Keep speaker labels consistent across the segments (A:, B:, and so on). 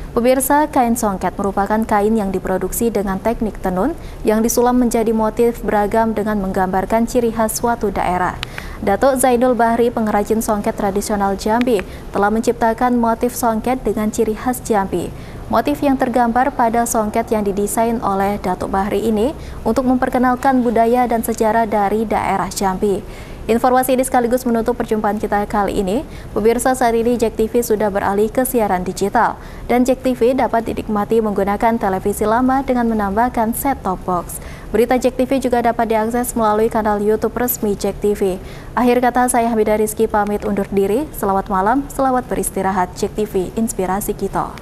A: Pemirsa, kain songket merupakan kain yang diproduksi dengan teknik tenun yang disulam menjadi motif beragam dengan menggambarkan ciri khas suatu daerah. Datuk Zainul Bahri, pengrajin songket tradisional Jambi, telah menciptakan motif songket dengan ciri khas Jambi. Motif yang tergambar pada songket yang didesain oleh Datuk Bahri ini untuk memperkenalkan budaya dan sejarah dari daerah Jambi. Informasi ini sekaligus menutup perjumpaan kita kali ini. Pemirsa, saat ini JEK TV sudah beralih ke siaran digital dan JEK TV dapat dinikmati menggunakan televisi lama dengan menambahkan set-top box. Berita JEK TV juga dapat diakses melalui kanal YouTube resmi JEK TV. Akhir kata, saya Hamidah Rizky pamit undur diri. Selamat malam, selamat beristirahat. JEK TV, inspirasi kita.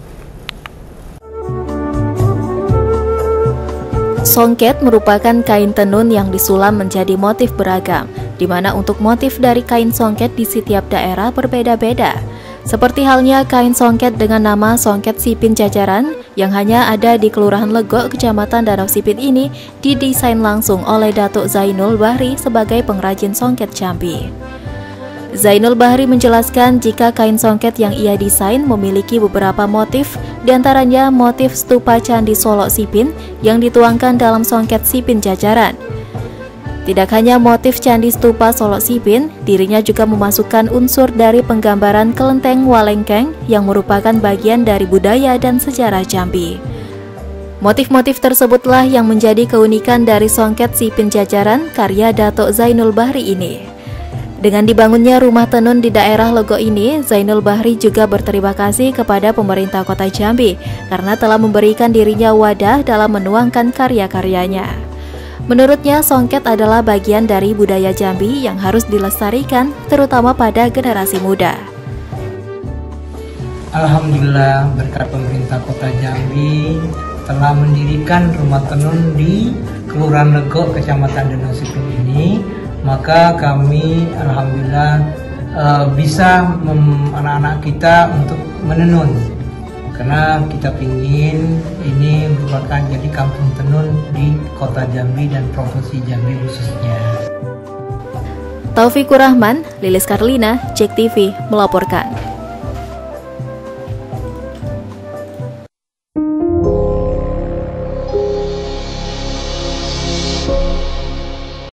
A: Songket merupakan kain tenun yang disulam menjadi motif beragam, di mana untuk motif dari kain songket di setiap daerah berbeda-beda. Seperti halnya kain songket dengan nama Songket Sipin Jajaran yang hanya ada di Kelurahan Legok, Kecamatan Danau Sipin ini didesain langsung oleh Datuk Zainul Bahri sebagai pengrajin songket Jambi. Zainul Bahri menjelaskan jika kain songket yang ia desain memiliki beberapa motif, diantaranya motif stupa Candi Solok Sipin yang dituangkan dalam songket Sipin Jajaran. Tidak hanya motif Candi Stupa Solok Sipin, dirinya juga memasukkan unsur dari penggambaran kelenteng Walengkeng yang merupakan bagian dari budaya dan sejarah Jambi. Motif-motif tersebutlah yang menjadi keunikan dari songket Sipin Jajaran karya Datuk Zainul Bahri ini. Dengan dibangunnya rumah tenun di daerah Legok ini, Zainul Bahri juga berterima kasih kepada pemerintah kota Jambi karena telah memberikan dirinya wadah dalam menuangkan karya-karyanya. Menurutnya, songket adalah bagian dari budaya Jambi yang harus dilestarikan, terutama pada generasi muda.
B: Alhamdulillah, berkat pemerintah kota Jambi telah mendirikan rumah tenun di Kelurahan Legok, Kecamatan Danau Sipin ini, maka kami alhamdulillah bisa anak-anak kita untuk menenun, karena kita ingin ini merupakan jadi kampung tenun di kota Jambi dan provinsi Jambi khususnya.
A: Taufikur Rahman, Lilis Karlina, JEK TV melaporkan.